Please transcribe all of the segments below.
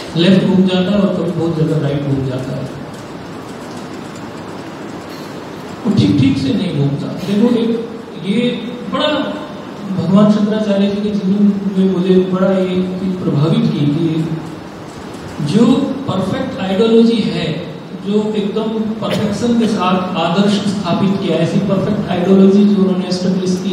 Left घूम जाता है और कभी बहुत जगह राइट घूम जाता है। वो ठीक ठीक से नहीं घूमता। देखो एक ये बड़ा भगवान शंकराचार्य जी के जीवन में मुझे बड़ा ये प्रभावित की कि जो परफेक्ट आइडियोलॉजी है, जो एकदम परफेक्शन के साथ आदर्श स्थापित किया, ऐसी परफेक्ट आइडियोलॉजी जो उन्होंने एस्टेब्लिश की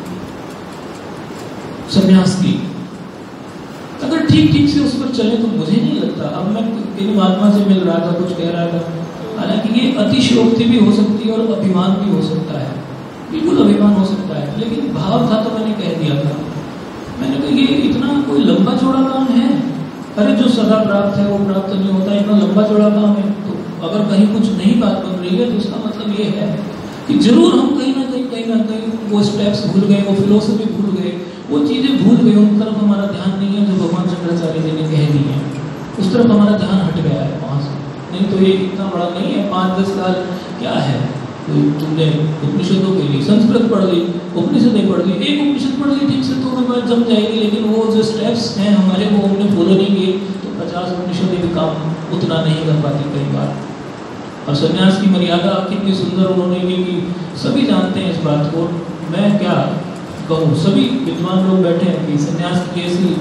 सन्यास की, अगर ठीक ठीक से उस पर चले तो मुझे नहीं लगता। अब मैं किसी महात्मा से मिल रहा था, कुछ कह रहा था, हालांकि ये अतिशयोक्ति भी हो सकती है और अभिमान भी हो सकता है, बिल्कुल अभिमान हो सकता है, लेकिन भाव था तो मैंने कह दिया था। मैंने कहा ये इतना कोई लंबा चौड़ा काम है? अरे जो सदा प्राप्त है वो प्राप्त नहीं होता, इतना लंबा चौड़ा काम है। तो अगर कहीं कुछ नहीं बात बन रही है तो इसका मतलब ये है कि जरूर हम कहीं ना कहीं वो स्टेप्स भूल गए, वो फिलोसफी भूल गए, वो चीज़ें भूल गए, उन तरफ हमारा ध्यान नहीं है जो भगवान शंकराचार्य जी ने कह दी है, उस तरफ हमारा ध्यान हट गया है वहाँ से। नहीं तो ये इतना बड़ा नहीं है, 5-10 साल क्या है। तो तुमने उपनिषदों के लिए संस्कृत पढ़ ली, उपनिषदें पढ़ ली, एक उपनिषद पढ़ ली ठीक से तो हमें बात जम जाएगी, लेकिन वो जो स्टेप्स हैं हमारे वो हमने फॉलो नहीं किए तो 50 उपनिषदें भी काम उतना नहीं कर पाती कई बार। और सन्यास की मर्यादा कितनी सुंदर उन्होंने की कि सभी जानते हैं इस बात को। मैं क्या कहूँ, सभी विद्वान लोग बैठे हैं कि सन्यास की ऐसी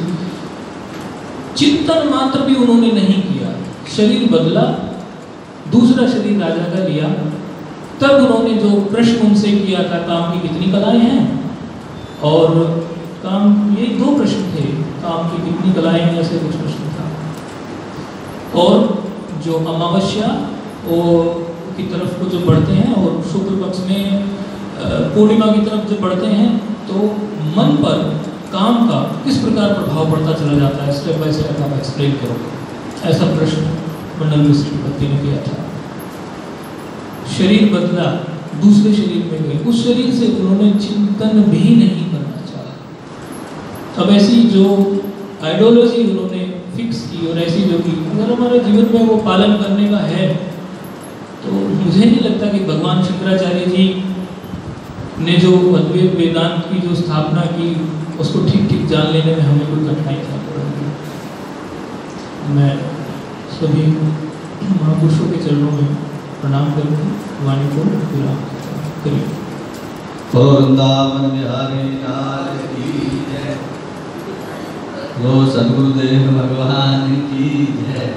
चिंतन मात्र भी उन्होंने नहीं किया। शरीर बदला, दूसरा शरीर राजा का लिया, तब उन्होंने जो प्रश्न उनसे किया था, काम की कितनी कलाएं हैं, और काम, ये 2 प्रश्न थे, काम की कितनी कलाएं हैं, ऐसे कुछ प्रश्न था। और जो अमावस्या की तरफ को जो बढ़ते हैं और शुक्ल पक्ष में पूर्णिमा की तरफ जो बढ़ते हैं, तो मन पर काम का किस प्रकार प्रभाव पड़ता चला जाता है, स्टेप बाय स्टेप आप एक्सप्लेन करो। ऐसा प्रश्न मंडल मिश्र भक्ति ने किया था। शरीर बदला, दूसरे शरीर में गए, उस शरीर से उन्होंने चिंतन भी नहीं करना चाहा। अब ऐसी जो आइडियोलॉजी उन्होंने फिक्स की और ऐसी जो की, अगर हमारे जीवन में वो पालन करने का है तो मुझे नहीं लगता कि भगवान शंकराचार्य जी ने जो अद्वैत वेदांत की जो स्थापना की उसको ठीक ठीक जान लेने में हमें कोई कठिनाई पड़ेगी। मैं सभी महापुरुषों के चरणों में प्रणाम करूँगा, वाणी को विराम करिए। वृंदावन बिहारी लाल की जय, वो सद्गुरुदेव भगवान की जय।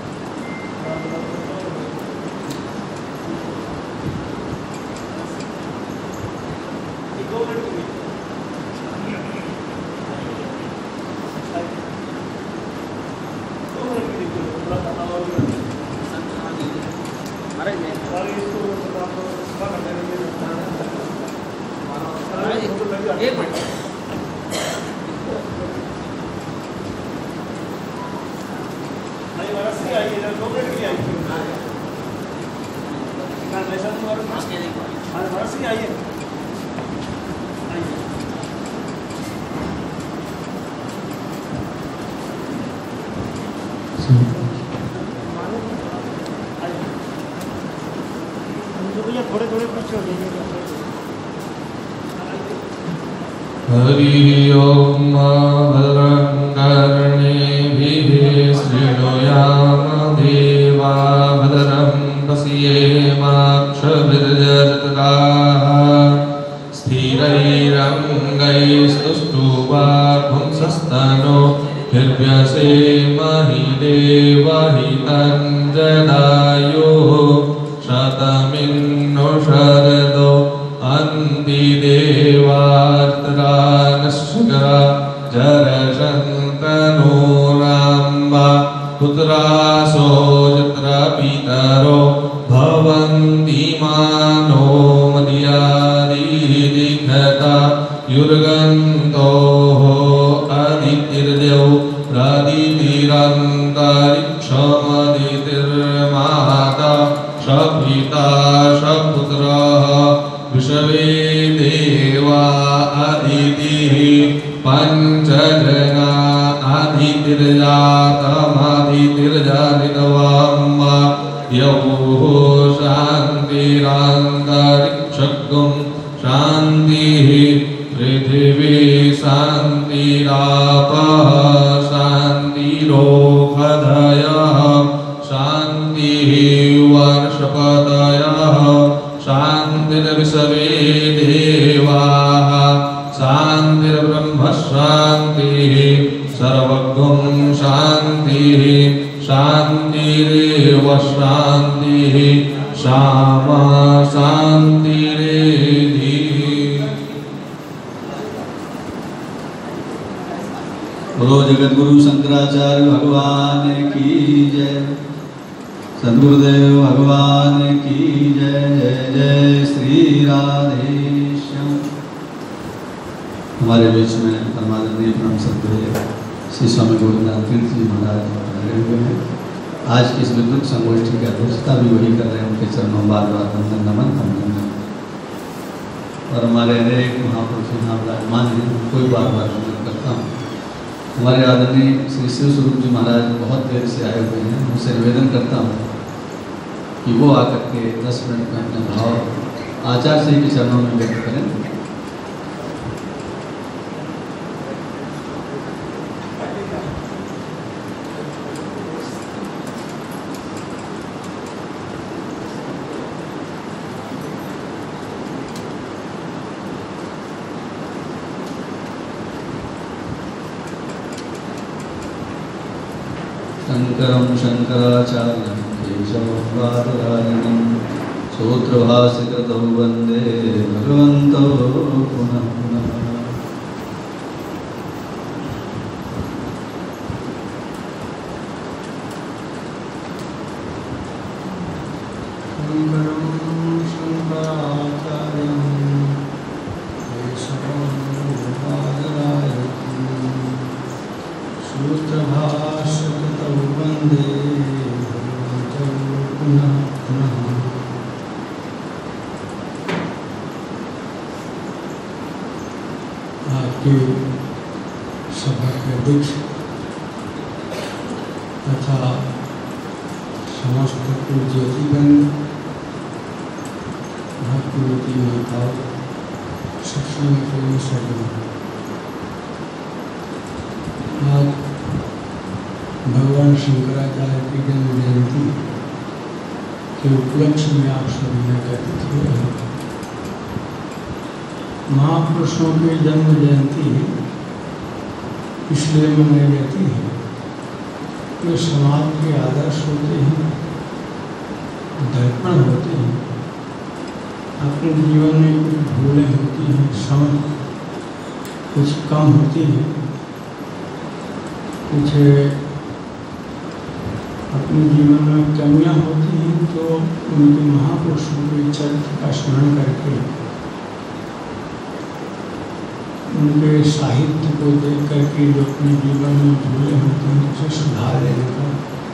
हरि ओम भद्रं कर्णेभिः शृणुयाम देवा भद्रं पश्येमाक्षभिर्यजत्राः स्थिरैरङ्गैस्तुष्टुवापुंसस्तनो हिर्व्यसेमहि देवहितं जदायुः शतमिन्नो शरदो अन्ति देवार्तरानश्करा जरशन्तनूराम्बा पुत्रासो यत्र पितरो भवन्ति मानो मदीयादिदिघता युर्गन्तोः अदितिर्देव प्रदितिरन्तरिक्षमदितिर्माता सपिता सपुत्रः विश्वे देवा अदितिः पञ्चजना अदितिर्जातमदितिर्जनितवाम्बा यौः शान्तिरान्तरिक्षगुं शान्तिः पृथिवी शान्तिरापः शान्तिरोः अवधयः शान्तिः वर्षपतयः शान्तिर्विश्वे देवाः शान्तिर्ब्रह्म शान्तिः सर्वगुं शान्तिः शान्तिरेव शान्तिः श्यामा शान्तिरेधि। बोलो जगतगुरु शंकराचार्य भगवान की जय, सद्गुरुदेव भगवान की जय। जय जय श्री राधेश्याम। हमारे बीच में परमानंदीय परम सद्गुरु श्री स्वामी गोविंद तीर्थ जी महाराज लगे हुए हैं। आज की इस विद्युत संगोष्ठी की अध्यक्षता भी वही कर रहे हैं। उनके चरणों बार बार वंदन नमन अभिनंदन। और हमारे अनेक महापुरुष यहाँ विराजमान हैं, कोई बार बार वंदन करता हूँ। हमारे आदरणीय श्री शिव स्वरूप जी महाराज बहुत देर से आए हुए हैं। उनसे निवेदन करता हूँ कि वो आकर के 10 मिनट में अपने भाव आचार्य श्री के चरणों में व्यक्त करें। शंकरं शंकराचार्यं केशवं बादरायणं सूत्रभाष्यकृतौ वन्दे भगवन्तौ पुनः पुनः। शंकरं शंकराचार्यं केशवं बादरायणं सूत्रभाष्यकृतौ वन्दे भगवन्तौ पुनः पुनः। आपके सभा के अध्यक्ष तथा समस्त पूज्यतिगण, भक्ति माताओं, सत्संग प्रेमी सज्जनों, आज भगवान शंकराचार्य की जन्म जयंती के उपलक्ष्य में आप सभी एकत्रित हुए हैं। महापुरुषों की जन्म जयंती इसलिए मनाई जाती है कि समाज के आदर्श होते हैं, दर्पण होते हैं। अपने जीवन में कुछ भूलें होती हैं, समझ कुछ कम होती हैं, कुछ अपने जीवन में कमियां होती हैं, तो उनके महापुरुषों के चरित्र का स्मरण करके उनके साहित्य को देख करके जो अपने जीवन में भूले होते हैं उसे सुधार लेने का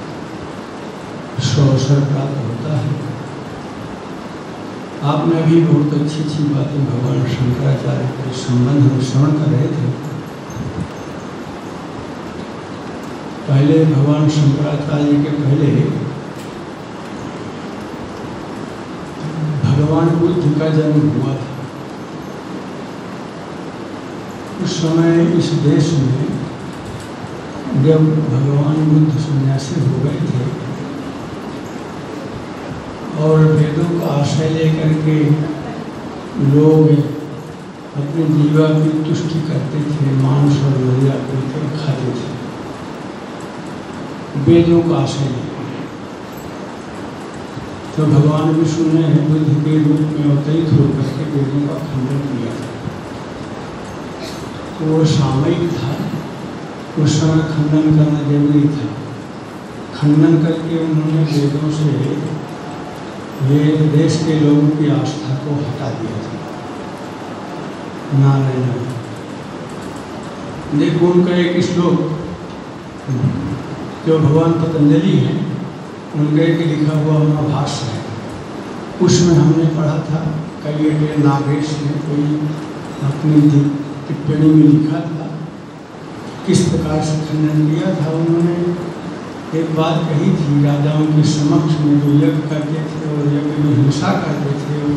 अवसर प्राप्त होता है। आपने भी बहुत अच्छी अच्छी बातें भगवान शंकराचार्य के संबंध में श्रवण कर रहे थे। पहले भगवान शंकराचार्य के पहले भगवान बुद्ध का जन्म हुआ था। उस समय इस देश में जब भगवान बुद्ध सन्यासी हो गए थे और वेदों का आश्रय लेकर के लोग अपने जीवा की तुष्टि करते थे, मांस और मदिरा पीते खाते थे, वेदों का आश्रय लेकर। तो भगवान विष्णु ने बुद्ध के रूप में अवतरित होकर के वेदों का खंडन किया था। तो वो सामयिक था, उस समय खंडन करना जरूरी था। खंडन करके उन्होंने वेदों से ये देश के लोगों की आस्था को हटा दिया था। नारायण देखो उनका एक श्लोक जो भगवान पतंजलि हैं उनका एक लिखा हुआ हमारा भाष्य है, उसमें हमने पढ़ा था। कई नागेश ने कोई अपनी टिप्पणी में लिखा था किस प्रकार से खंडन किया था। उन्होंने एक बात कही थी, राजाओं के समक्ष में जो यज्ञ करते थे और यज्ञ में हिंसा करते थे,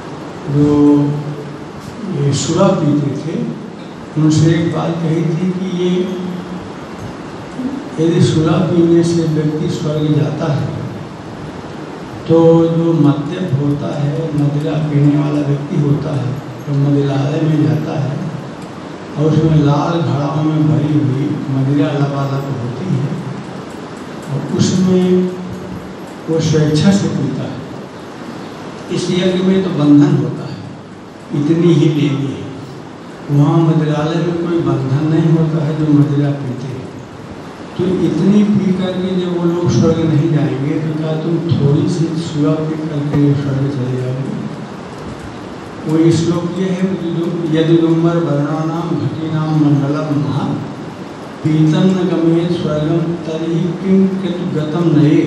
जो ये सुरा पीते थे, उनसे एक बात कही थी कि ये यदि सुरा पीने से व्यक्ति स्वर्ग जाता है तो जो मद्यप होता है, मदिरा पीने वाला व्यक्ति होता है, तो मदिरालय में जाता है और उसमें लाल घड़ाओं में भरी हुई मदिरा लबालब होती है और उसमें वो स्वेच्छा से पीता है। इस यज्ञ में तो बंधन होता है, इतनी ही लेनी है। वहाँ मदिरालय में कोई बंधन नहीं होता है जो मदिरा पीते हैं। तो इतनी पी करके जब वो लोग स्वर्ग नहीं जाएंगे तो क्या तुम थोड़ी सी सुरा पी करके स्वर्ग चले जाओगे? वो श्लोक ये है, यदुदुम्बर वर्णानाम घटीनाम मंडलम महा पीतम न गमेत स्वर्गम तरी किम केतुगतम नये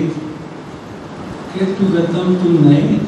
केतुगतम किम नये।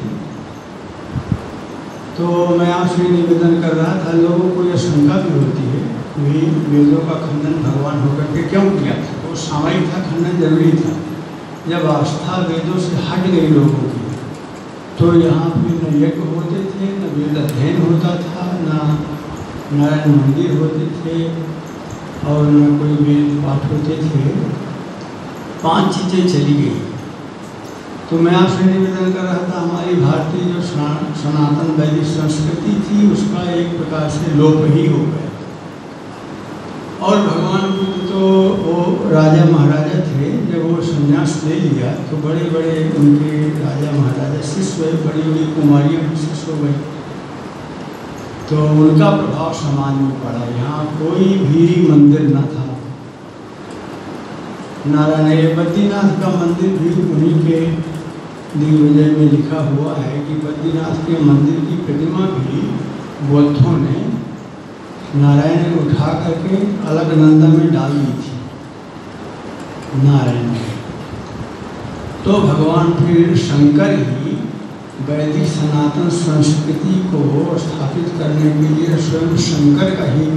तो मैं आपसे निवेदन कर रहा था, लोगों को यह शंका भी होती है कि वेदों का खंडन भगवान होकर के क्यों किया था? वो सामयिक था, खंडन जरूरी था। जब आस्था वेदों से हट गई लोगों की तो यहाँ पे न यज्ञ होते थे, न वेद अध्ययन होता था, न नारायण मंदिर होते थे और न कोई वेद पाठ होते थे। 5 चीज़ें चली गई। तो मैं आपसे निवेदन कर रहा था, हमारी भारतीय जो सनातन वैदिक संस्कृति थी उसका एक प्रकार से लोप ही हो गया। और भगवान बुद्ध तो वो राजा महाराजा थे, जब वो संन्यास ले लिया तो बड़े बड़े उनके राजा महाराजा शिष्य हुए, बड़ी बड़ी कुमारियाँ भी शिष्य हो गई। तो उनका प्रभाव समाज में पड़ा। यहाँ कोई भी मंदिर न था। नारायण बद्रीनाथ का मंदिर भी उन्हीं के दिग्विजय में लिखा हुआ है कि बद्रीनाथ के मंदिर की प्रतिमा भी बौद्धों ने नारायण ने उठा करके अलकनंदा में डाल दी थी। नारायण तो भगवान फिर शंकर ही वैदिक सनातन संस्कृति को स्थापित करने के लिए स्वयं शंकर का ही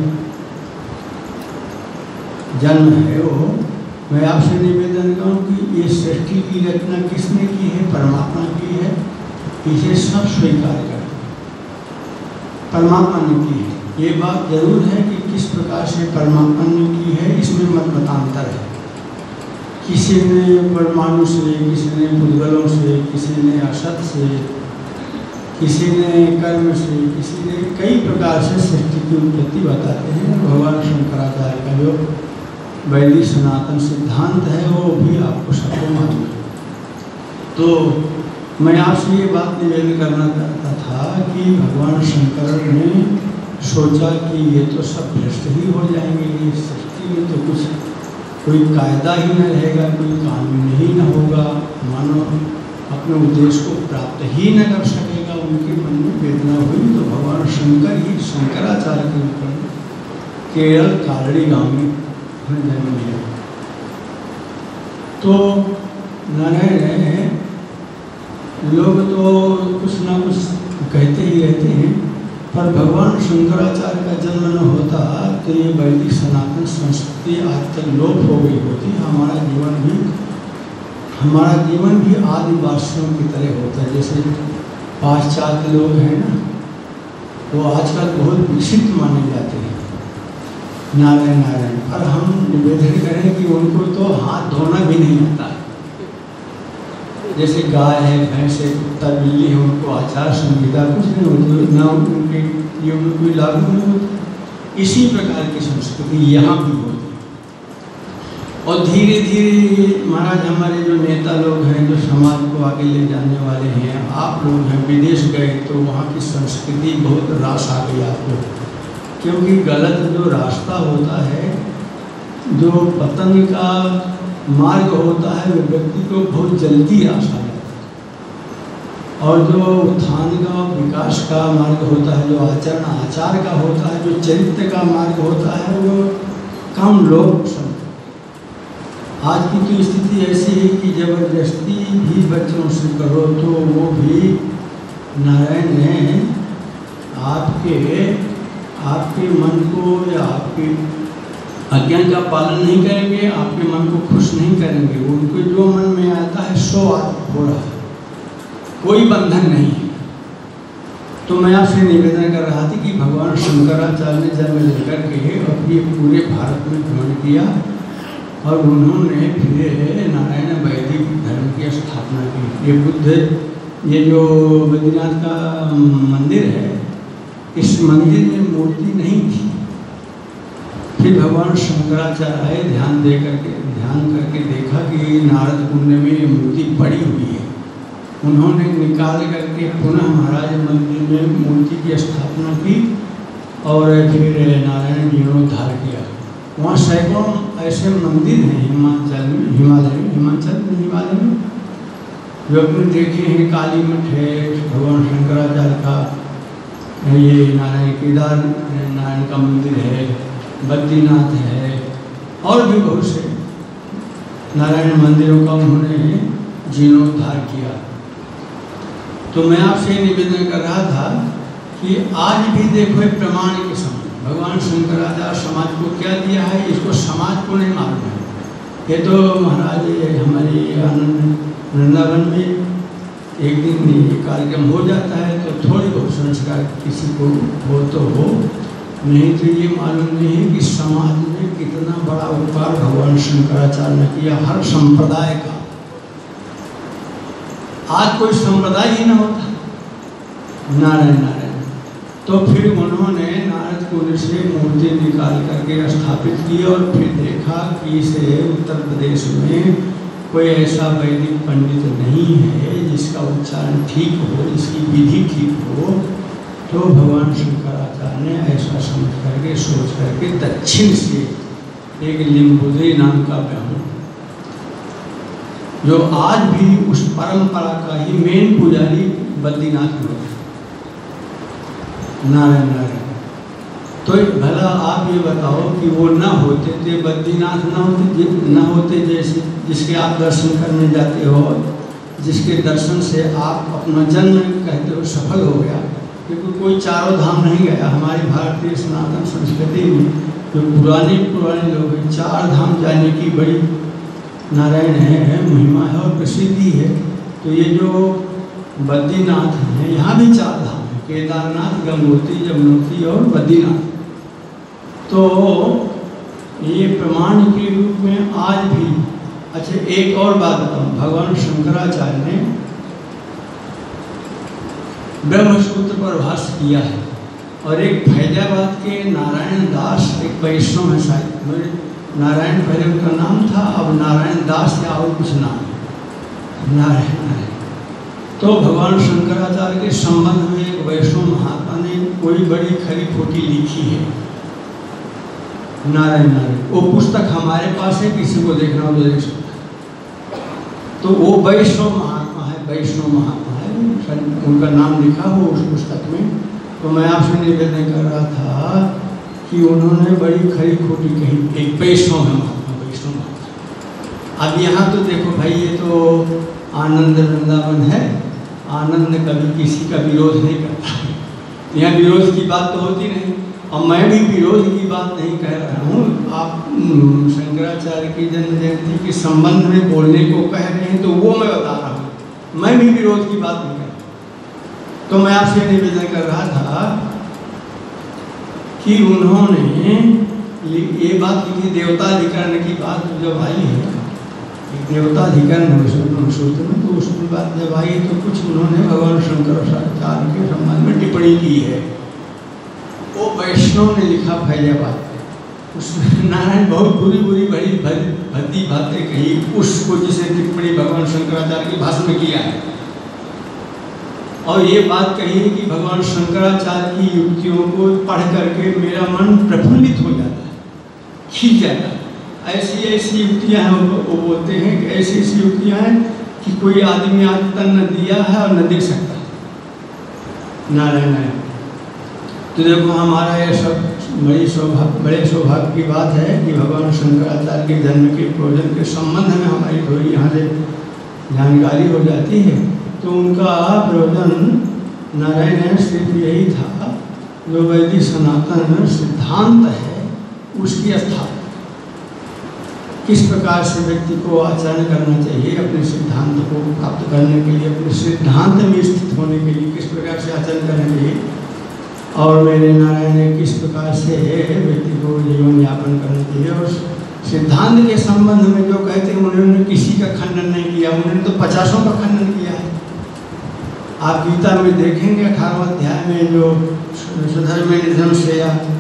जन्म है। वो मैं आपसे निवेदन करूँ कि ये सृष्टि की रचना किसने की है? परमात्मा की है। इसे सब स्वीकार करते हैं, परमात्मा ने की है। ये बात जरूर है कि किस प्रकार से परमात्मा ने की है, इसमें मत मतांतर है। किसी ने परमाणु से, किसी ने पुद्गलों से, किसी ने असत से, किसी ने कर्म से, किसी ने कई प्रकार से सृष्टि की उत्पत्ति बताते हैं। भगवान शंकराचार्य का जो वैदिक सनातन सिद्धांत है वो भी आपको सबको मालूम है। तो मैं आपसे ये बात निवेदन करना चाहता था कि भगवान शंकर ने सोचा कि ये तो सब भ्रष्ट ही हो जाएंगे, ये सृष्टि में तो कुछ कोई कायदा ही न रहेगा, कोई कानून ही न होगा, मानव अपने उद्देश्य को प्राप्त ही न कर सकेगा। उनके मन में वेदना हुई तो भगवान शंकर ही शंकराचार्य के ऊपर केरल कालड़ी गाँव में जन्म लिया। तो नारायण लोग तो कुछ ना कुछ कहते ही रहते हैं, पर भगवान शंकराचार्य का जन्म न होता तो ये वैदिक सनातन संस्कृति आज तक लोप हो गई होती। हमारा जीवन भी आदिवासियों की तरह होता है। जैसे पाश्चात्य लोग हैं ना, वो आजकल बहुत विकसित माने जाते हैं, नारायण नारायण, पर हम निवेदन करें कि उनको तो हाथ धोना भी नहीं आता। जैसे गाय है, भैंस है, कुत्ता बिल्ली है, उनको आचार संहिता कुछ नहीं होती, ना उनके योग में कोई लागू नहीं होती। इसी प्रकार की संस्कृति यहाँ भी होती। और धीरे धीरे महाराज हमारे जो नेता लोग हैं, जो समाज को आगे ले जाने वाले हैं, आप लोग हैं, विदेश गए तो वहाँ की संस्कृति बहुत रास आ गई आपको। क्योंकि गलत जो रास्ता होता है, जो पतन का मार्ग होता है, वो व्यक्ति को बहुत जल्दी रास आ जाता है। और जो उत्थान का विकास का मार्ग होता है, जो आचार का होता है, जो चरित्र का मार्ग होता है, वो कम लोग समझते। आज की तो स्थिति ऐसी है कि जबरदस्ती भी बच्चों से करो तो वो भी नारायण ने आपके मन को या आपके आज्ञा का पालन नहीं करेंगे, आपके मन को खुश नहीं करेंगे। उनको जो मन में आता है सो हो रहा है, कोई बंधन नहीं है। तो मैं आपसे निवेदन कर रहा था कि भगवान शंकराचार्य ने जन्म लेकर के और ये पूरे भारत में भ्रमण किया, और उन्होंने फिर नारायण वैदिक धर्म की स्थापना की। ये बुद्ध, ये जो बद्रीनाथ का मंदिर है, इस मंदिर में मूर्ति नहीं थी। फिर भगवान शंकराचार्य आए, ध्यान करके देखा कि नारद कुंड में ये मूर्ति पड़ी हुई है। उन्होंने निकाल करके पुनः महाराज मंदिर में मूर्ति की स्थापना की और फिर नारायण जीर्णोद्धार किया। वहाँ सैकड़ों ऐसे मंदिर हैं हिमाचल में जो अपने देखे हैं। काली मठ है, भगवान शंकराचार्य का, ये नारायण का मंदिर है, बद्रीनाथ है, और भी बहुत से नारायण मंदिरों का उन्होंने जीर्णोद्धार किया। तो मैं आपसे निवेदन कर रहा था कि आज भी देखो प्रमाण के समय भगवान शंकराचार्य समाज को क्या दिया है, इसको समाज को नहीं मालूम है। ये तो महाराज हमारे आनंद वृंदावन में एक दिन ये कार्यक्रम हो जाता है तो थोड़ी बहुत संस्कार किसी को हो तो हो, नहीं तो ये मालूम नहीं है कि समाज में कितना बड़ा उपकार भगवान शंकराचार्य ने किया हर संप्रदाय का। आज कोई संप्रदाय ही ना होता, नारायण नारायण। तो फिर उन्होंने नारद कुंड से मूर्ति निकाल करके स्थापित की और फिर देखा कि इसे उत्तर प्रदेश में कोई ऐसा वैदिक पंडित नहीं है जिसका उच्चारण ठीक हो, जिसकी विधि ठीक हो। तो भगवान शंकराचार्य ने ऐसा समझ करके सोच करके दक्षिण से एक लिंबुद्री नाम का ब्राह्मण, जो आज भी उस परंपरा का ही मेन पुजारी बद्रीनाथ में है, नारायण नारायण। तो भला आप ये बताओ कि वो ना होते थे, बद्रीनाथ ना होते जैसे जिसके आप दर्शन करने जाते हो, जिसके दर्शन से आप अपना जन्म कहते हो सफल हो गया, क्योंकि कोई चारों धाम नहीं गया। हमारी भारतीय सनातन संस्कृति में जो पुराने लोग हैं, चार धाम जाने की बड़ी नारायण है महिमा है और प्रसिद्धि है। तो ये जो बद्रीनाथ है, यहाँ भी चार धाम है, केदारनाथ, गंगोत्री, यमुनोत्री और बद्रीनाथ। तो ये प्रमाण के रूप में आज भी। अच्छा, एक और बात बताऊँ, भगवान शंकराचार्य ने ब्रह्मसूत्र पर भाष्य किया है, और एक फैजाबाद के नारायण दास, एक वैष्णव है शायद, नारायण पहले उनका नाम था, अब नारायण दास या और कुछ नाम है, नारायण नारायण। तो भगवान शंकराचार्य के संबंध में एक वैष्णव महात्मा ने कोई बड़ी खरी खोटी लिखी है, नारायण नारायण। वो पुस्तक हमारे पास है, किसी को देखना हो तो देख सकता है। तो वो वैष्णव महात्मा है, उनका नाम लिखा हो उस पुस्तक में। तो मैं आपसे निवेदन कर रहा था कि उन्होंने बड़ी खरी खोटी कही, एक वैष्णव है महात्मा, वैष्णव महात्मा। अब यहाँ तो देखो भाई, ये तो आनंद वृंदावन है, आनंद कभी किसी का विरोध नहीं करता, यहाँ विरोध की बात तो होती नहीं, और मैं भी विरोध की बात नहीं कह रहा हूँ। आप शंकराचार्य की जन्म जयंती के संबंध में बोलने को कह रहे हैं तो वो मैं बता रहा हूँ, मैं भी विरोध की बात नहीं कर रहा। तो मैं आपसे निवेदन कर रहा था कि उन्होंने ये बात की, देवताधिकरण की बात जब आई है, देवताधिकरण सूत्र में, तो उसकी बात जब आई तो कुछ उन्होंने भगवान शंकराचार्य के संबंध में टिप्पणी की है। वो वैष्णव ने लिखा फैजाबाद, उसमें नारायण बहुत बुरी बड़ी भद्दी बातें कही, उसको जिसे टिप्पणी भगवान शंकराचार्य के भाषण में किया है। और ये बात कही है कि भगवान शंकराचार्य की युक्तियों को पढ़ करके मेरा मन प्रफुल्लित हो जाता है, खिंच जाता है। ऐसी युक्तियाँ हैं, वो बोलते हैं कि ऐसी युक्तियाँ हैं कि कोई आदमी आज तक न दिया है और न दे सकता, नारायण नारायण। तो देखो, हमारा ये सब बड़े सौभाग्य की बात है कि भगवान शंकराचार्य के जन्म के प्रयोजन के संबंध में हमारी थोड़ी यहाँ से जानकारी हो जाती है। तो उनका प्रयोजन नारायण सिर्फ यही था, जो वैदिक सनातन सिद्धांत है उसकी स्थापना, किस प्रकार से व्यक्ति को आचरण करना चाहिए, अपने सिद्धांत को प्राप्त करने के लिए, अपने सिद्धांत में स्थित होने के लिए किस प्रकार से आचरण करना चाहिए, और मेरे नारायण ने किस प्रकार से व्यक्ति को जीवन यापन करना चाहिए, और सिद्धांत के संबंध में जो कहते हैं उन्होंने किसी का खंडन नहीं किया, उन्होंने तो 50 का खंडन किया है। आप गीता में देखेंगे 18वें अध्याय में जो स्वधर्मे निधन से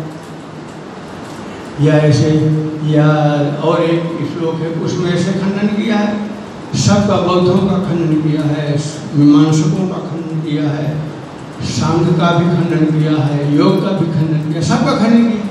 या ऐसे या और एक श्लोक है उसमें ऐसे खंडन किया है, सबका बौद्धों का खंडन किया है, मीमांसकों का खंडन किया है, सांख्य का भी खंडन किया है, योग का भी खंडन किया, सबका खंडन किया।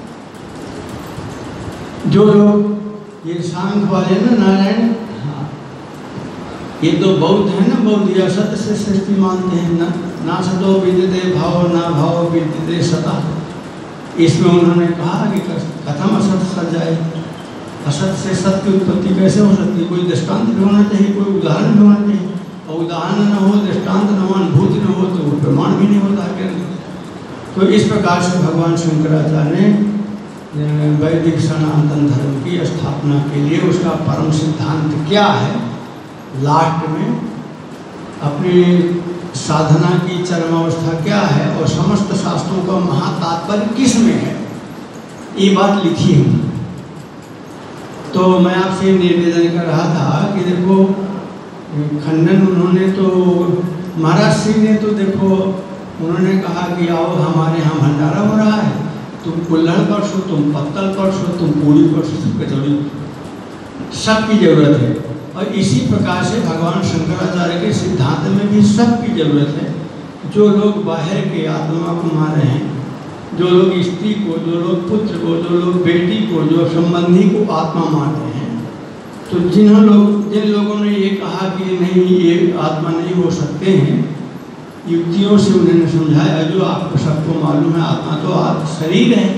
जो लोग ये सांख्य वाले ना नारायण, हाँ ये तो बौद्ध है ना, बौद्ध या सत्य से सृष्टि मानते हैं ना, ना सतो विद्यते भाव ना भाव विद्यते सता। इसमें उन्होंने कहा कि कथम असत सत जाए, असत से सत्य की उत्पत्ति कैसे हो सकती है, कोई दृष्टांत भी होना चाहिए, कोई उदाहरण भी होना चाहिए, और उदाहरण न हो, दृष्टांत न हो, अनुभूति न हो तो वो प्रमाण भी नहीं होता है। तो इस प्रकार से भगवान शंकराचार्य ने वैदिक सनातन धर्म की स्थापना के लिए उसका परम सिद्धांत क्या है, लास्ट में अपनी साधना की चरमावस्था क्या है और समस्त शास्त्रों का महातात्पर्य किस में है, ये बात लिखी है। तो मैं आपसे निवेदन कर रहा था कि देखो खंडन उन्होंने तो महाराज श्री ने तो देखो उन्होंने कहा कि आओ हमारे यहाँ भंडारा हो रहा है, तुम कुल्हड़ परसो, तुम पत्तल परसो, तुम पूड़ी परसो, कचौड़ी, सबकी जरूरत है। और इसी प्रकार से भगवान शंकराचार्य के सिद्धांत में भी सबकी जरूरत है। जो लोग बाहर के आत्मा को मान रहे हैं, जो लोग स्त्री को, जो लोग पुत्र को, जो लोग बेटी को, जो संबंधी को आत्मा मान रहे हैं, तो जिन लोगों ने ये कहा कि नहीं ये आत्मा नहीं हो सकते हैं, युक्तियों से उन्होंने समझाया जो आपको सबको मालूम है, आत्मा तो आप शरीर है,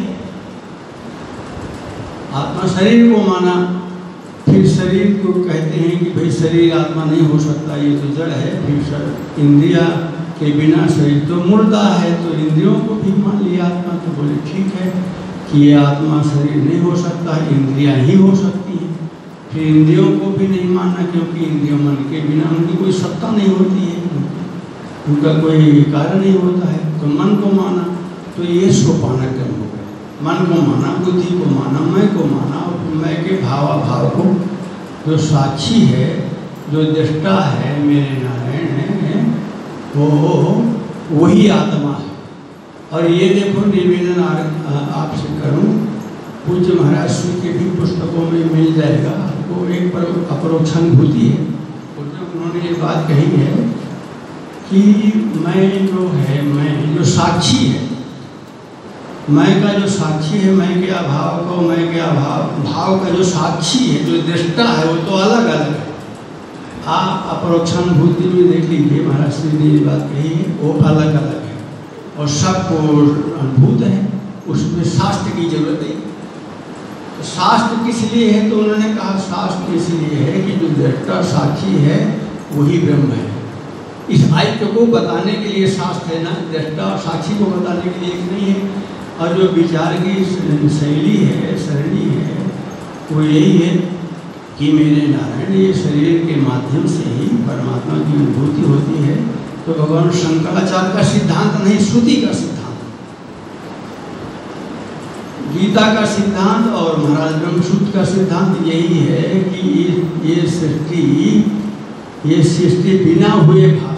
आत्मा शरीर को माना। फिर शरीर को कहते हैं कि भाई शरीर आत्मा नहीं हो सकता, ये तो जड़ है। फिर इंद्रिया के बिना शरीर तो मुर्दा है, तो इंद्रियों को भी मान लिया आत्मा। तो बोले ठीक है कि ये आत्मा शरीर नहीं हो सकता, इंद्रियां ही हो सकती हैं। फिर इंद्रियों को भी नहीं मानना, क्योंकि इंद्रियों मन के बिना उनकी कोई सत्ता नहीं होती है, उनका कोई कार्य नहीं होता है। तो मन को माना, तो ये सोपाना क्रम हो गया। मन को माना, बुद्धि को माना, मैं को माना, और मैं के भावाभाव को, जो साक्षी है, जो दृष्टा है, मेरे नारायण है, वो वही आत्मा है। और ये देखो निवेदन आपसे करूं, पूज्य महाराज श्री के भी पुस्तकों में मिल जाएगा आपको, एक पर अपरोक्षानुभूति है। उन्होंने ये बात कही है कि मैं जो है, मैं जो साक्षी है, मैं का जो साक्षी है, मैं के अभाव को, मैं के भाव का जो साक्षी है, जो दृष्टा है, वो तो अलग अलग है। आप अपरोक्षानुभूति में देख लीजिए, महाराज श्री ने ये बात कही है, वो अलग अलग है और सबको अनुभूत है, उसमें शास्त्र की जरूरत है। तो शास्त्र किस लिए है, तो उन्होंने कहा शास्त्र इसलिए है कि जो दृष्टा साक्षी है वही ब्रह्म है। इस ऐक्य को बताने के लिए शास्त्र है ना, दृष्टा और साक्षी को बताने के लिए एक नहीं है। और जो विचार की शैली है, सरणी है, वो यही है कि मेरे नारायण ये शरीर के माध्यम से ही परमात्मा की अनुभूति होती है। तो भगवान शंकराचार्य का सिद्धांत नहीं, श्रुति का सिद्धांत, गीता का सिद्धांत और महाराज ब्रह्मसूत्र का सिद्धांत यही है कि ये सृष्टि बिना हुए भास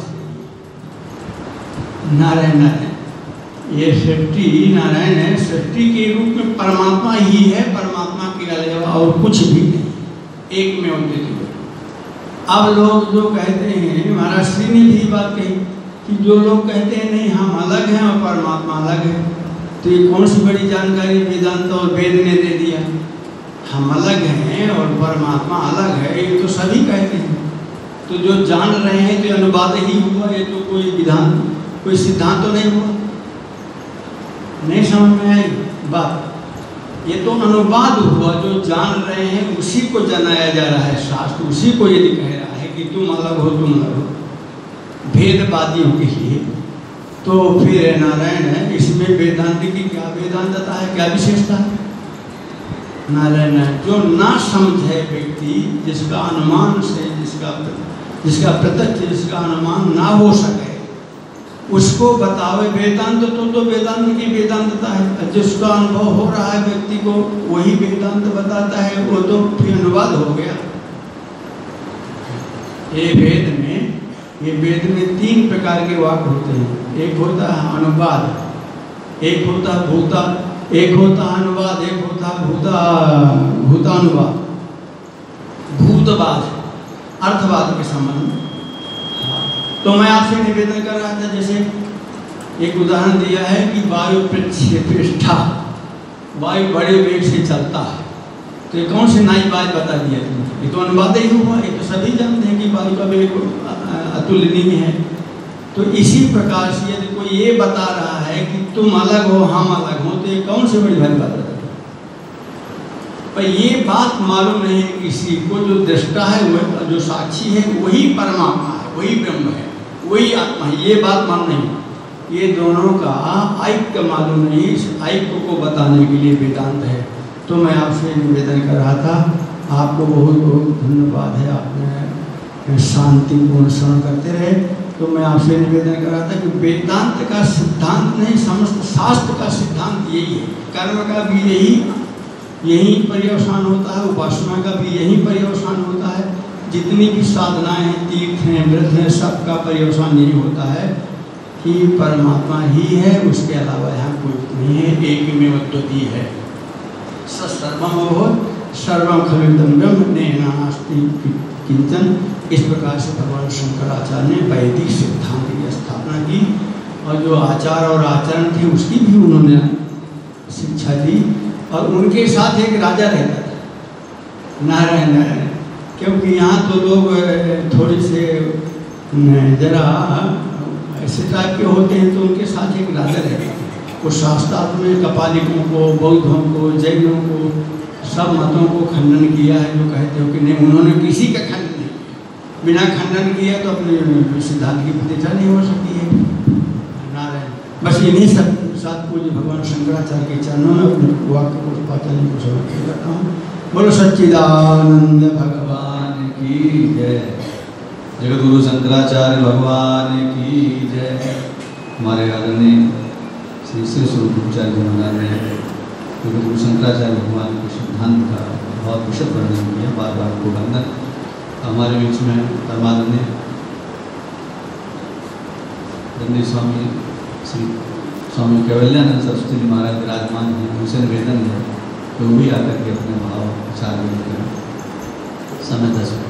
नारायण नारायण, ये सृष्टि नारायण है, सृष्टि के रूप में परमात्मा ही है, परमात्मा के अलावा और कुछ भी नहीं, एक में अद्वितीय। अब लोग जो कहते हैं, महाराज श्री ने भी बात कही कि जो लोग कहते हैं नहीं हम अलग हैं और परमात्मा अलग है, तो ये कौन सी बड़ी जानकारी वेदांत और वेद ने दे दिया। हम अलग हैं और परमात्मा अलग है, ये तो सभी कहते हैं। तो जो जान रहे हैं तो अनुवाद ही हुआ, ये तो कोई विधान, कोई सिद्धांत तो नहीं हुआ। नहीं समझ में आई बात, ये तो अनुवाद हुआ। जो जान रहे हैं उसी को जनाया जा रहा है, शास्त्र उसी को यदि कह रहा है कि तुम अलग हो, तुम अलग हो, भेदवादियों के लिए। तो फिर नारायण है, इसमें वेदांत की क्या वेदांतता है, क्या विशेषता है। नारायण जो ना समझे व्यक्ति, जिसका अनुमान से, जिसका प्रत्यक्ष, जिसका अनुमान ना हो सके, उसको बतावे वेदांत। तो वेदांत की वेदांतता है, जिसका अनुभव हो रहा है व्यक्ति को वही वेदांत बताता है, वो तो फिर अनुवाद हो गया। ये वेद में 3 प्रकार के वाक्य होते हैं। एक होता है अनुवाद, एक होता है भूता, एक होता है अनुवाद, एक होता है भूतानुवाद, भूतवाद, अर्थवाद के संबंध। तो मैं आपसे निवेदन कर रहा था, जैसे एक उदाहरण दिया है कि वायु पृष्ठा, वायु बड़े वेग से चलता है, तो ये कौन सी नई बात बता दिया तुमने? ये तो अनुवाद ही हुआ, ये तो सभी जानते हैं कि वायु का वेग अतुलनीय है। तो इसी प्रकार से यदि कोई ये बता रहा है कि तुम अलग हो हम अलग हो, तो ये कौन सी बड़ी भारी बात है? पर ये बात मालूम नहीं है किसी को। जो दृष्टा है, वह जो साक्षी है, वही परमात्मा है, वही ब्रह्म है, वही आत्मा है। ये बात मालूम नहीं। ये दोनों का ऐक्य मालूम नहीं। इस ऐक्य को बताने के लिए वेदांत है। तो मैं आपसे निवेदन कर रहा था, आपको बहुत बहुत धन्यवाद है, आपने शांतिपूर्ण श्रवण करते रहे। तो मैं आपसे निवेदन कर रहा था कि वेदांत का सिद्धांत नहीं, समस्त शास्त्र का सिद्धांत यही है। कर्म का भी यही पर्यवसान होता है, उपासना का भी यही पर्यवसान होता है। जितनी भी साधनाएं हैं, तीर्थ हैं, व्रत हैं, सबका पर्यवसान यही होता है कि परमात्मा ही है, उसके अलावा यहाँ कोई नहीं है, एक में अद्वितीय है। सर्वम अभूत् सर्वम खलुदं ब्रह्म नेह नास्ति किंचन। इस प्रकार से भगवान शंकराचार्य ने वैदिक सिद्धांत की स्थापना की, और जो आचार और आचरण थे उसकी भी उन्होंने शिक्षा दी। और उनके साथ एक राजा रहता था, नारायण, क्योंकि यहाँ तो लोग थोड़े से जरा ऐसे टाइप के होते हैं, तो उनके साथ एक राजा रहता है। वो शास्त्रार्थ में कपालिकों को, बौद्धों को, जैनों को, सब मतों को खंडन किया है। जो कहते हो कि नहीं, उन्होंने किसी का खंडन नहीं किया। बिना खंडन किया तो अपने सिद्धांत की प्रतिष्ठा नहीं हो सकती है। नारायण, बस इन्हीं सब साथ पूज्य भगवान शंकराचार्य के चरणों में अपने वाक्य को पाचन को समर्पित करता हूँ। बोलो सच्चिदानंद भगवान की जय। जगतगुरु शंकराचार्य भगवान की जय। हमारे आदरणीय श्री श्री स्वरूपाचार्य जी महाराज ने जगतगुरु शंकराचार्य भगवान के सिद्धांत का बहुत विशद वर्णन किया, बार बार को वंदन। हमारे बीच में परमादरणीय दंडी स्वामी श्री स्वामी कैवल्यानंद सरस्वती जी महाराज विराजमान हैं। उनसे निवेदन है कि वो भी आकर के अपने भाव विचार व्यक्त करें। समय 10 मिनट।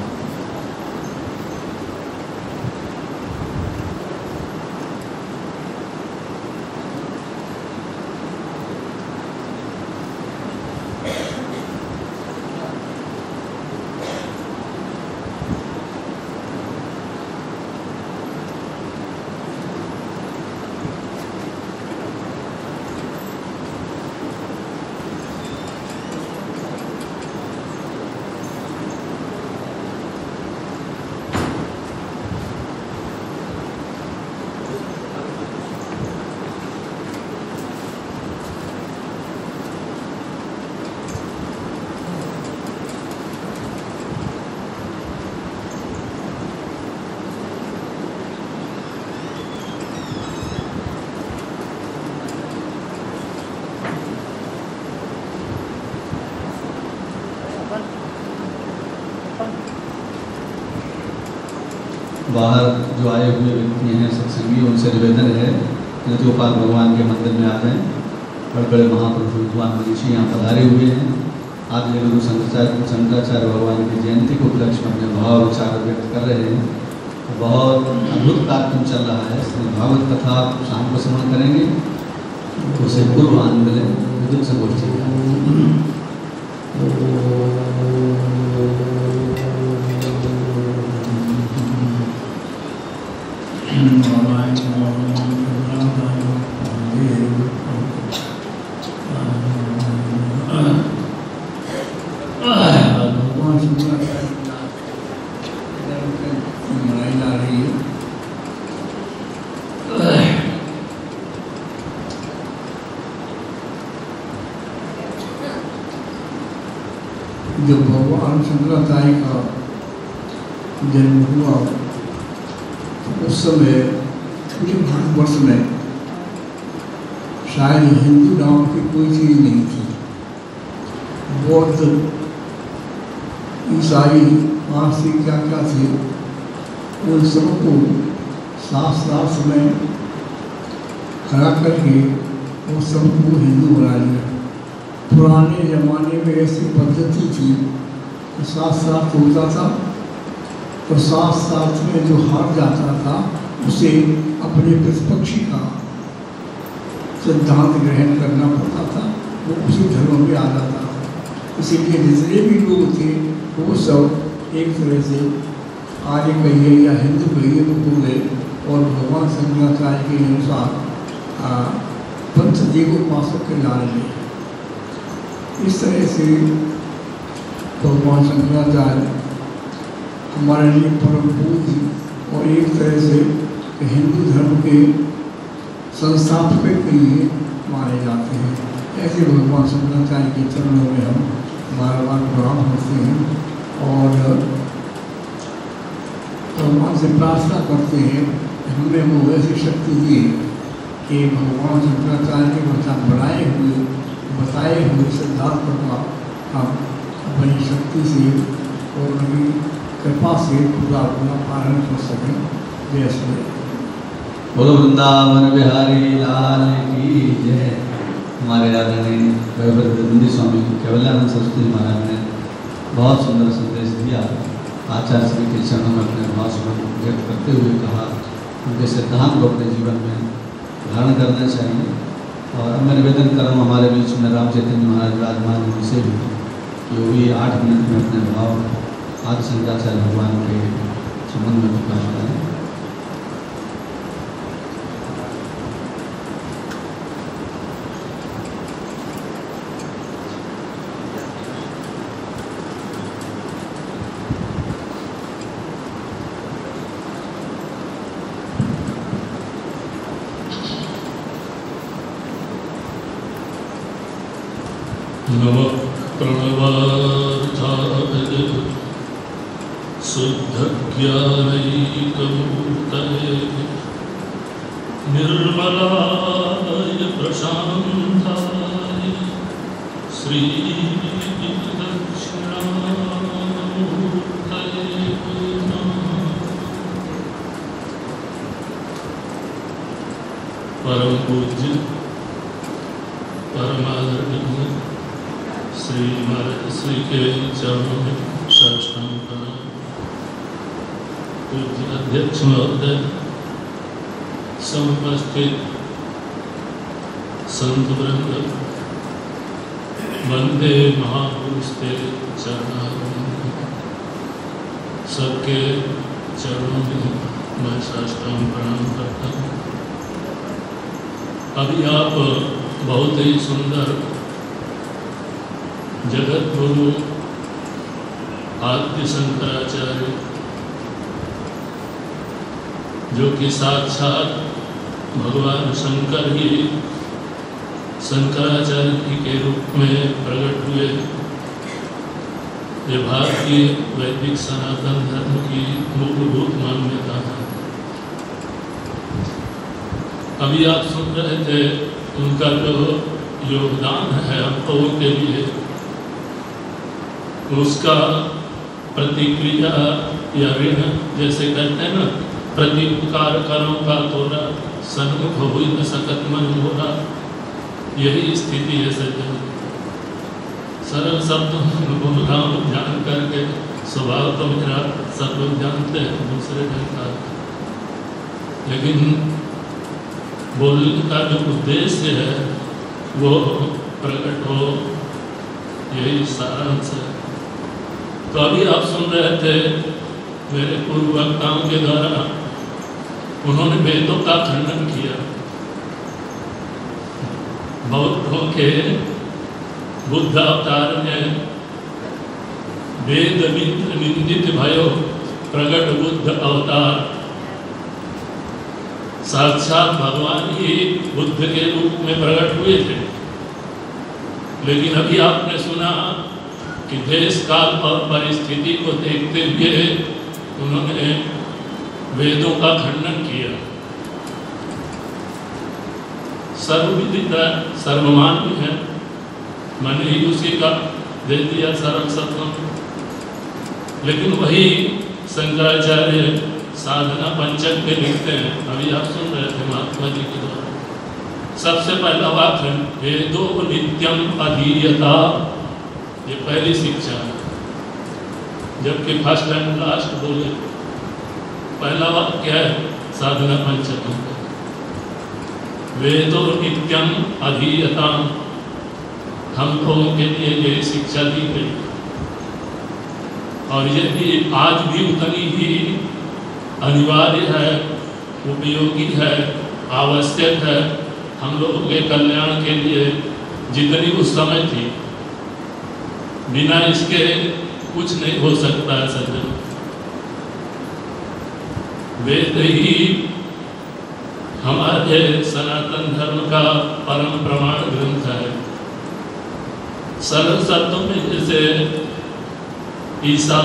बाहर जो आए हुए व्यक्ति हैं, सत्संगी, उनसे निवेदन है कि गोपाल भगवान के मंदिर में आ जाएं। बड़े बड़े महापुरुष विद्वान मनीषी यहाँ पधारे हुए हैं। आज जगतगुरु शंकराचार्य भगवान की जयंती को उपलक्ष्य में अपने भाव विचार व्यक्त कर रहे हैं। तो बहुत अद्भुत कार्यक्रम चल रहा है। इसमें भागवत कथा शाम को श्रवण करेंगे, तो उसे पूर्व आनंद लें। विद्युत संगोष्ठी जब भगवान शंकराचार्य का जन्म हुआ तो उस समय पूरे भारतवर्ष में शायद हिंदू नाम की कोई चीज़ नहीं थी। बौद्ध, ईसाई, पारसी क्या क्या थे, उन सबको साथ में खड़ा करके वो सबको हिंदू बना लिया। पुराने ज़माने में ऐसी पद्धति थी तो साथ होता था, तो साथ में जो हार जाता था उसे अपने प्रतिपक्षी का सिद्धांत ग्रहण करना पड़ता था, वो उसी धर्म में आ जाता था। इसीलिए जितने भी लोग थे वो सब एक तरह से आर्य कहिए या हिंदू कहिए वो हो गए और भगवान शंकराचार्य के अनुसार पंच देवोपासक के लाने लगे। इस तरह से भगवान शंकराचार्य हमारे लिए परम पूज्य और एक तरह से हिंदू धर्म के संस्थापक के लिए माने जाते हैं। ऐसे भगवान शंकराचार्य के चरणों में हम बार बार प्रणाम करते हैं और भगवान से प्रार्थना करते हैं कि हमें वो ऐसी शक्ति दी कि भगवान शंकराचार्य के बताए हुए सिद्धांत का हम अपनी शक्ति से और उनकी कृपा से पूरा पालन कर सकें। जय श्री बोलो वृंदावन बिहारी लाल की जय। हमारे आदरणीय वैभव स्वामी केवलानंद सरस्वती महाराज ने बहुत सुंदर संदेश दिया। आचार्य श्री के चरणों में अपने भाव से व्यक्त करते हुए कहा उनके सिद्धांत को अपने जीवन में धारण करना चाहिए। और अब मैं निवेदन कर रहा हूँ हमारे बीच में राम चैतन्य महाराज विराजमान उनसे भी कि वो भी 8 मिनट में अपने भाव आदि शंकराचार्य भगवान के संबंध में प्रकाश करें। नमः प्रणवार्थाय शुद्धज्ञानैकमूर्तये निर्मलाय प्रशान्ताय श्रीदक्षिणामूर्तये नमः। परम पूज्य परमादरणीय श्री के चरणों में साष्टांग प्रणाम। पूज्य अध्यक्ष महोदय, समुपस्थित संत वृंद, वंदे महापुरुषते चरणारविंद। सबके चरणों में मैं साष्टांग प्रणाम करता हूँ। अभी आप बहुत ही सुंदर जगत गुरु आद्य शंकराचार्य, जो कि साक्षात भगवान शंकर ही शंकराचार्य के रूप में प्रकट हुए, ये भारतीय वैदिक सनातन धर्म की मूलभूत मान्यता है। अभी आप सुन रहे थे उनका जो योगदान है हम लोगों के लिए, उसका प्रतिक्रिया या ऋण जैसे कहते हैं ना, प्रत्युपकार करो का तोरा सन्मुख हो न सकत मन मोरा। यही स्थिति है सज्जन। सरल शब्द बोल रहा हूँ जान करके, स्वभाव तो मेरा सब लोग जानते हैं दूसरे ढंग का, लेकिन बोलने का जो उद्देश्य है वो प्रकट हो, यही सारांश है। तो अभी आप सुन रहे थे मेरे पूर्व वक्ताओं के द्वारा, उन्होंने वेदों का खंडन किया। बौद्धों के बुद्ध अवतार में वेद निंदित भयो प्रगट बुद्ध अवतार, साक्षात भगवान ही बुद्ध के रूप में प्रकट हुए थे। लेकिन अभी आपने सुना कि देश काल और परिस्थिति को देखते हुए उन्होंने वेदों का खंडन किया। सर्वविदित है, सर्वमान्य है, मैंने ही उसी का दे दिया सर्वसत्वम। लेकिन वही शंकराचार्य साधना पंचक में लिखते हैं, अभी आप सुन रहे थे महात्मा जी के द्वारा, सबसे पहला वाक्य वेदो नित्यम अधीयता, ये पहली शिक्षा है। जबकि फर्स्ट एंड लास्ट बोले, पहला वाक्य है साधना पंचक, वेदो नित्यम अधीयता, हम लोगों के लिए ये शिक्षा दी गई और ये भी आज भी उतनी ही अनिवार्य है, उपयोगी है, आवश्यक है हम लोगों के कल्याण के लिए जितनी उस समय थी। बिना इसके कुछ नहीं हो सकता है सज्जन। वेद ही हमारे सनातन धर्म का परम प्रमाण ग्रंथ है। सरल शब्दों में जैसे ईसा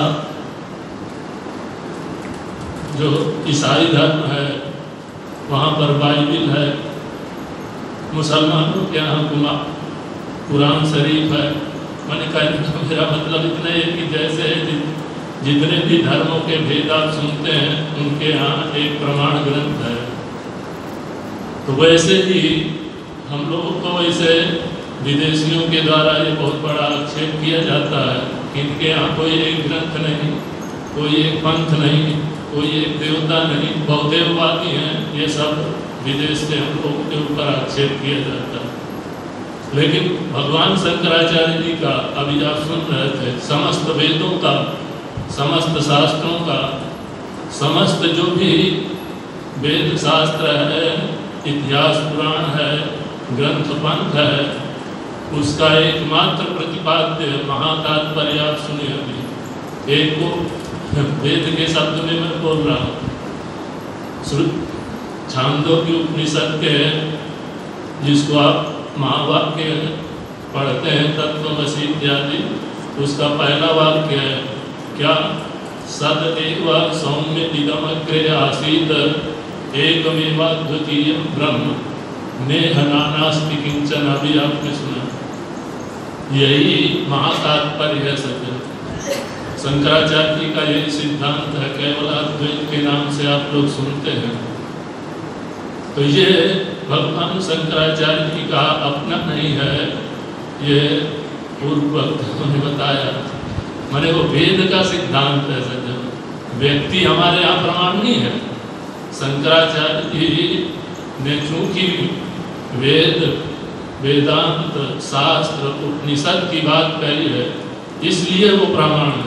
जो ईसाई धर्म है वहाँ पर बाइबिल है, मुसलमानों के यहाँ कुरान शरीफ है। मैंने कहा मेरा मतलब इतना है कि जैसे जितने भी धर्मों के भेद आप सुनते हैं उनके यहाँ एक प्रमाण ग्रंथ है, तो वैसे ही हम लोगों को वैसे विदेशियों के द्वारा ये बहुत बड़ा आक्षेप किया जाता है कि इनके यहाँ कोई एक ग्रंथ नहीं, कोई एक पंथ नहीं, कोई एक देवता नहीं, बहुदेववादी हैं, ये सब विदेश से हम लोगों के ऊपर आक्षेप किया जाता है। लेकिन भगवान शंकराचार्य जी का अभी आप सुन रहे थे, समस्त वेदों का, समस्त शास्त्रों का, समस्त जो भी वेद शास्त्र है, इतिहास पुराण है, ग्रंथ पंथ है, उसका एकमात्र प्रतिपाद्य महातात्पर्य आप सुनिए। अभी एक को वेद के शब्द में मैं बोल रहा हूँ, छांदोग्य उपनिषद के जिसको आप महावाक्य पढ़ते हैं तत्वमसि इत्यादि, उसका पहला वाक्य है क्या, सदैव सौम्य इदमग्रे आसीत एकमेवाद्वितीय ब्रह्म नेह नानास्ति किंचन। अभी आपने सुना, यही महातात्पर्य है सज्जन। शंकराचार्य जी का यही सिद्धांत है, केवल अद्वैत के नाम से आप लोग सुनते हैं। तो ये भगवान शंकराचार्य जी का अपना नहीं है, ये पूर्व वक्ताओं ने बताया। माने वो वेद का सिद्धांत है सज्जन, व्यक्ति हमारे यहाँ प्रमाण नहीं है। शंकराचार्य जी ने चूंकि वेद, वेदांत, शास्त्र, उपनिषद की बात कही है, इसलिए वो प्रमाण है।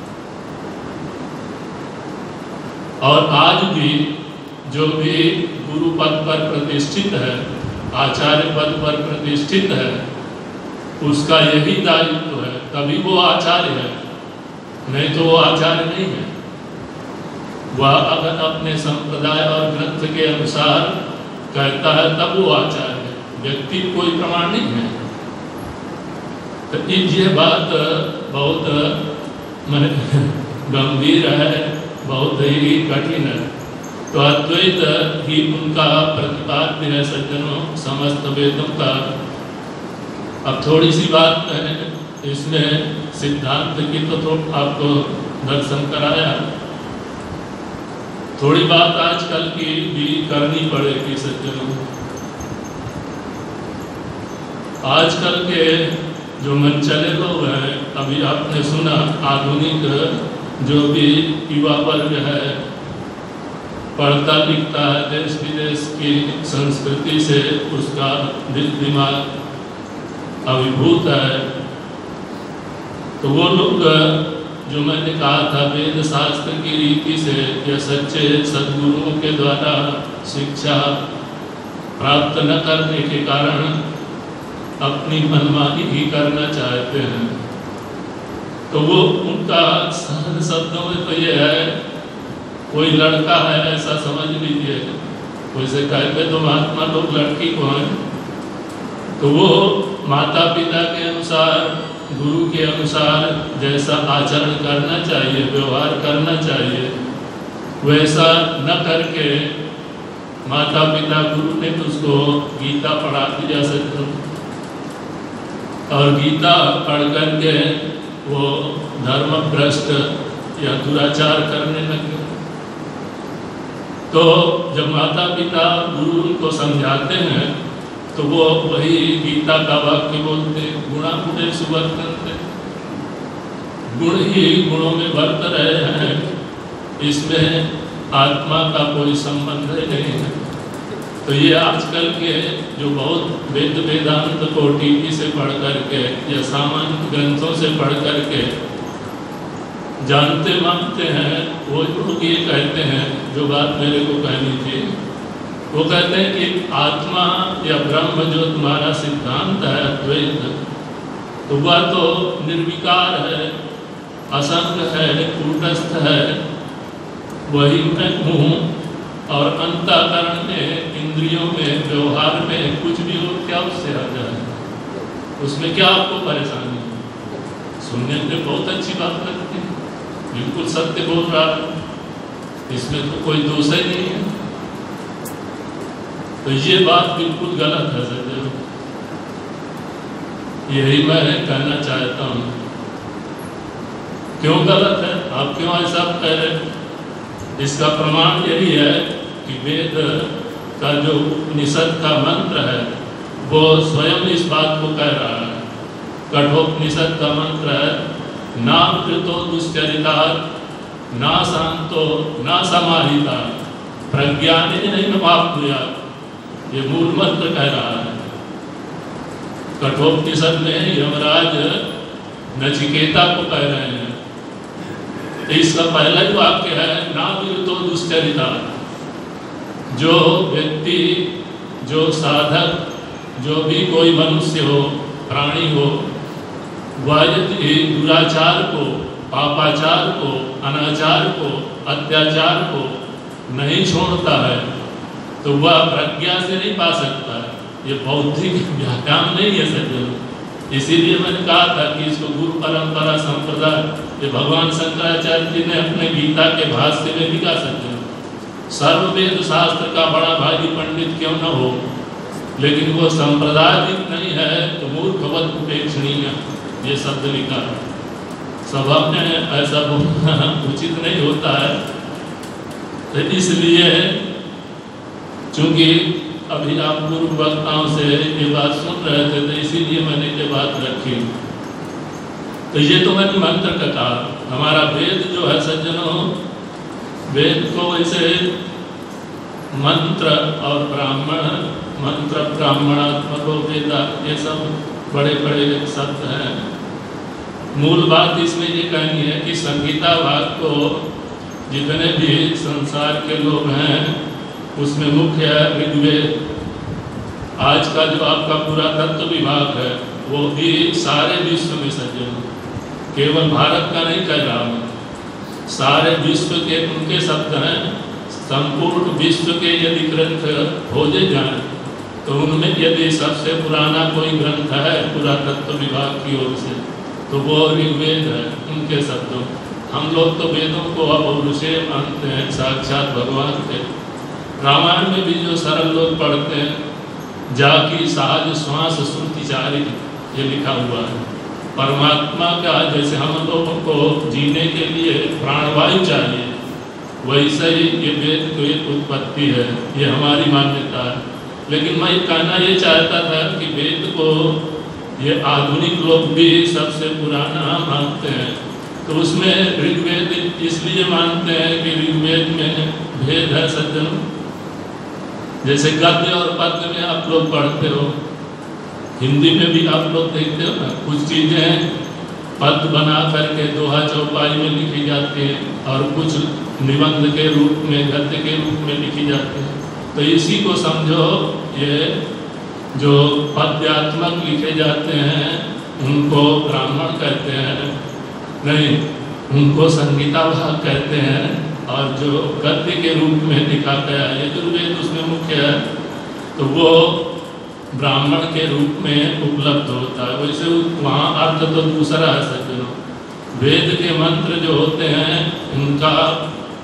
और आज भी जो भी गुरु पद पर प्रतिष्ठित है, आचार्य पद पर प्रतिष्ठित है, उसका यही दायित्व है, तभी वो आचार्य है, नहीं तो वो आचार्य नहीं है। वह अगर अपने संप्रदाय और ग्रंथ के अनुसार कहता है तब वो आचार्य है, व्यक्ति कोई प्रमाण नहीं है। तो ये बात बहुत मन गंभीर है, बहुत ही कठिन है। तो अद्वैत ही उनका प्रतिपाद्य है सज्जनों, समस्त वेदों का। अब थोड़ी सी बात इसमें सिद्धांत की तो आपको दर्शन कराया, थोड़ी बात आजकल की भी करनी पड़ेगी सज्जनों। आजकल के जो मनचले लोग हैं, अभी आपने सुना आधुनिक जो भी युवा वर्ग है, पढ़ता लिखता है, देश विदेश की संस्कृति से उसका दिल दिमाग अभिभूत है, तो वो लोग जो मैंने कहा था वेद शास्त्र की रीति से या सच्चे सद्गुरुओं के द्वारा शिक्षा प्राप्त न करने के कारण अपनी मनमानी ही करना चाहते हैं। तो वो उनका सरल शब्दों में तो ये है, कोई लड़का है ऐसा समझ लीजिए, वैसे कहते तो महात्मा लोग लड़की को हैं, तो वो माता पिता के अनुसार, गुरु के अनुसार जैसा आचरण करना चाहिए, व्यवहार करना चाहिए, वैसा न करके माता पिता गुरु ने तो उसको गीता पढ़ा दी जा सकती, और गीता पढ़ करके वो धर्मभ्रष्ट या दुराचार करने लगे। तो जब माता पिता गुरु उनको समझाते हैं तो वो वही गीता का वाक्य बोलते, गुणा गुणे सुवर्तन्ते, गुण ही गुणों में वर्त रहे हैं, इसमें आत्मा का कोई संबंध नहीं है। तो ये आजकल के जो बहुत वेद वेदांत को टीवी से पढ़ करके या सामान्य ग्रंथों से पढ़ करके जानते मानते हैं, वो लोग ये कहते हैं, जो बात मेरे को कहनी थी, वो कहते हैं कि आत्मा या ब्रह्म जो तुम्हारा सिद्धांत है अद्वैत, तो वह तो निर्विकार है, असंग है, कूटस्थ है, वही मैं हूँ, और अंतःकरण में, इंद्रियों में, व्यवहार में कुछ भी हो क्या उससे आ जाए, उसमें क्या आपको परेशानी है? सुनने में बहुत अच्छी बात लगती है, बिल्कुल सत्य बोल रहा है, इसमें तो कोई दोष ही नहीं है। तो ये बात बिल्कुल गलत है सर, यही मैं कहना चाहता हूँ। क्यों गलत है, आप क्यों ऐसा कह रहे हैं? इसका प्रमाण यही है कि वेद का जो उपनिषद का मंत्र है वो स्वयं इस बात को कह रहा है। कठोपनिषद का मंत्र है, नाम कृतो दुश्चरिता ना शांतो ना समाहिता प्रज्ञाने नहीं वाप्नुया, ये मूल मंत्र कह रहा है। कठोपनिषद में यमराज नचिकेता को कह रहे हैं, इसका पहला ही वाक्य है ना विरुतो दुश्चरिता, जो व्यक्ति, जो साधक, जो भी कोई मनुष्य हो, प्राणी हो, वह यदि दुराचार को, पापाचार को, अनाचार को, अत्याचार को नहीं छोड़ता है तो वह प्रज्ञा से नहीं पा सकता है। ये बौद्धिक व्याख्यान नहीं है सज्जन। इसीलिए मैंने कहा था कि इसको गुरु परंपरा संप्रदाय, ये भगवान शंकराचार्य जी ने अपने गीता के भाष्य में लिखा सज्जन, सर्ववेद शास्त्र का बड़ा भारी पंडित क्यों न हो, लेकिन वो संप्रदायिक नहीं है तो मूर्खवत उपेक्षणीय, ये शब्द लिखा है। सभा में ऐसा बोलना उचित नहीं होता है। तो इसलिए चूंकि अभी आप पूर्व वक्ताओं से ये बात सुन रहे थे तो इसीलिए मैंने ये बात रखी। तो ये तो मैंने मंत्र का कहा, हमारा वेद जो है सज्जनों, वेद को वैसे मंत्र और ब्राह्मण, मंत्र ब्राह्मणात्मको वेदा, ये सब बड़े बड़े शब्द हैं। मूल बात इसमें ये कहनी है कि संगीता भाग को जितने भी संसार के लोग हैं उसमें मुख्य है ऋग्वेद। आज का जो आपका पुरातत्व विभाग है वो भी सारे विश्व में सज्जन, केवल भारत का नहीं कह रहा हूँ, सारे विश्व के उनके शब्द हैं। संपूर्ण विश्व के यदि ग्रंथ खोजे जाएं तो उनमें यदि सबसे पुराना कोई ग्रंथ है पुरातत्व विभाग की ओर से तो वो ऋग्वेद है, उनके शब्दों। हम लोग तो वेदों को अपौरुषेय मानते हैं, साक्षात भगवान के। रामायण में भी जो सरल लोग पढ़ते हैं, जाकी सहज श्वास श्रुतिचारी, ये लिखा हुआ है। परमात्मा का जैसे हम लोगों को जीने के लिए प्राणवायु चाहिए, वैसे ही ये वेद की एक उत्पत्ति है, ये हमारी मान्यता है। लेकिन मैं कहना ये चाहता था कि वेद को ये आधुनिक लोग भी सबसे पुराना मानते हैं, तो उसमें ऋग्वेद इसलिए मानते हैं कि ऋग्वेद में भेद है सज्जन। जैसे गद्य और पद्य में आप लोग पढ़ते हो, हिंदी में भी आप लोग देखते हो ना, कुछ चीज़ें पद बना करके दोहा चौपाई में लिखी जाती है और कुछ निबंध के रूप में, गद्य के रूप में लिखी जाती है। तो इसी को समझो, ये जो पद्यात्मक लिखे जाते हैं उनको ब्राह्मण कहते हैं, नहीं उनको संगीता भाग कहते हैं, और जो गद्य के रूप में लिखा गया यजुर्वेद उसमें मुख्य है तो वो ब्राह्मण के रूप में उपलब्ध होता है। वैसे वहाँ अर्थ तो दूसरा है सज्जनों। वेद के मंत्र जो होते हैं उनका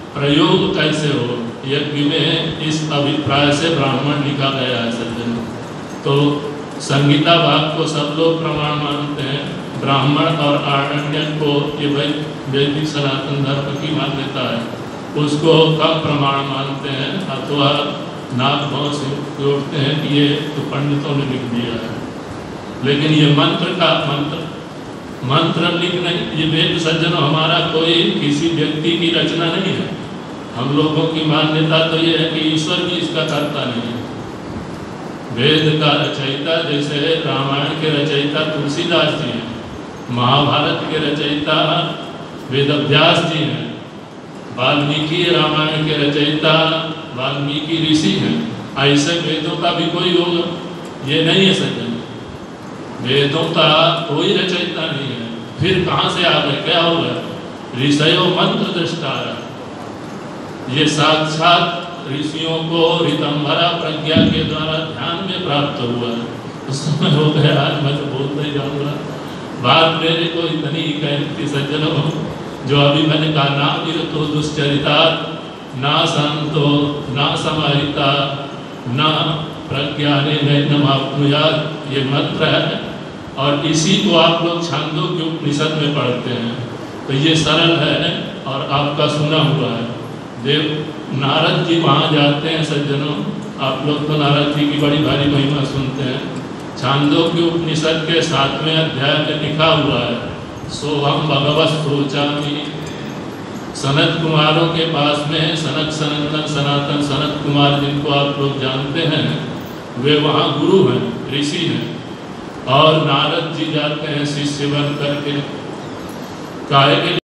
प्रयोग कैसे हो, यज्ञ में इस अभिप्राय से ब्राह्मण लिखा गया है सज्जन। तो संगीता भाग को सब लोग प्रमाण मानते हैं, ब्राह्मण और आरण्यक को ये वैदिक सनातन धर्म की मान्यता है, उसको कम प्रमाण मानते हैं अथवा नाक भाव से जोड़ते हैं कि ये तो पंडितों ने लिख दिया है। लेकिन ये मंत्र लिख नहीं, ये वेद सज्जनों हमारा कोई किसी व्यक्ति की रचना नहीं है। हम लोगों की मान्यता तो ये है कि ईश्वर भी इसका करता नहीं है। वेद का रचयिता जैसे रामायण के रचयिता तुलसीदास जी हैं, महाभारत के रचयिता वेदव्यास जी हैं, वाल्मीकि रामायण के रचयिता वाल्मीकि ऋषि हैं। ऐसे वेदों का भी कोई होगा? ये नहीं है सज्जन, वेदों का कोई रचयिता नहीं है। फिर कहाँ से आ गए, क्या हो गया? ऋषयो मंत्र दृष्टारा, ये साक्षात ऋषियों को ऋतंभरा प्रज्ञा के द्वारा ध्यान में प्राप्त हुआ है। उस समय हो गया, आज मैं तो बोलता ही जाऊँगा। बात मेरे को इतनी ही कहनी थी सज्जनों, जो अभी मैंने कहा, ना विरतो दुश्चरिता ना संतो ना समाहिता ना प्रज्ञाने नैनमाप्नुयात्, ये मंत्र है और इसी को आप लोग छांदोग्य उपनिषद में पढ़ते हैं। तो ये सरल है और आपका सुना हुआ है। देव नारद जी वहाँ जाते हैं सज्जनों, आप लोग तो नारद जी की बड़ी भारी महिमा सुनते हैं। छांदोग्य उपनिषद के 7वें अध्याय में लिखा हुआ है, सोहम भगवत सोचामी। सनत कुमारों के पास में सनक सनंदन सनातन सनत कुमार, जिनको आप लोग जानते हैं, वे वहाँ गुरु हैं, ऋषि हैं। और नारद जी जाते हैं शिष्य बन करके, काहे के